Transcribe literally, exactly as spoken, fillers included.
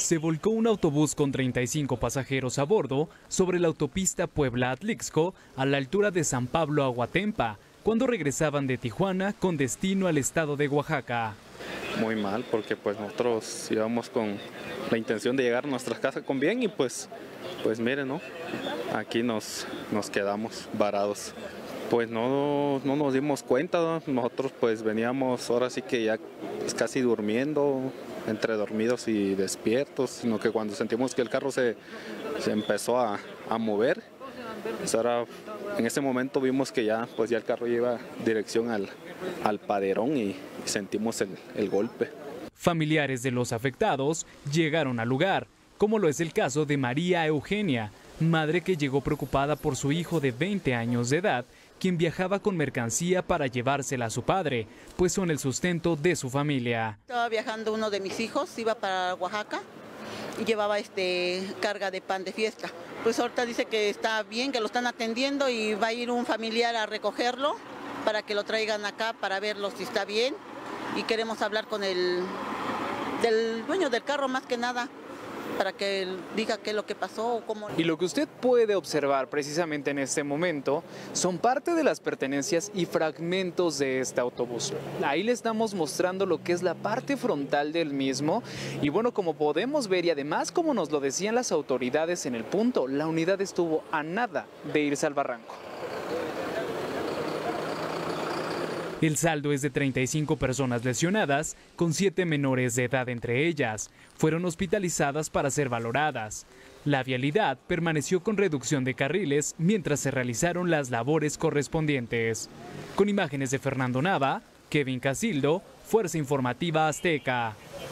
se volcó un autobús con treinta y cinco pasajeros a bordo sobre la autopista Puebla-Atlixco a la altura de San Pablo-Aguatempa, cuando regresaban de Tijuana con destino al estado de Oaxaca. Muy mal, porque pues nosotros íbamos con la intención de llegar a nuestras casas con bien y pues, pues miren, ¿no? Aquí nos, nos quedamos varados. Pues no, no nos dimos cuenta, ¿no? Nosotros pues veníamos ahora sí que ya pues, casi durmiendo, entre dormidos y despiertos, sino que cuando sentimos que el carro se, se empezó a, a mover, pues ahora en ese momento vimos que ya, pues ya el carro iba dirección al, al paderón y, y sentimos el, el golpe. Familiares de los afectados llegaron al lugar, como lo es el caso de María Eugenia, madre que llegó preocupada por su hijo de veinte años de edad, quien viajaba con mercancía para llevársela a su padre, pues son el sustento de su familia. Estaba viajando uno de mis hijos, iba para Oaxaca y llevaba este carga de pan de fiesta. Pues ahorita dice que está bien, que lo están atendiendo y va a ir un familiar a recogerlo para que lo traigan acá para verlo si está bien. Y queremos hablar con el del dueño del carro más que nada, para que él diga qué es lo que pasó o cómo. Y lo que usted puede observar precisamente en este momento son parte de las pertenencias y fragmentos de este autobús. Ahí le estamos mostrando lo que es la parte frontal del mismo y bueno, como podemos ver y además como nos lo decían las autoridades en el punto, la unidad estuvo a nada de irse al barranco. El saldo es de treinta y cinco personas lesionadas, con siete menores de edad entre ellas. Fueron hospitalizadas para ser valoradas. La vialidad permaneció con reducción de carriles mientras se realizaron las labores correspondientes. Con imágenes de Fernando Nava, Kevin Casildo, Fuerza Informativa Azteca.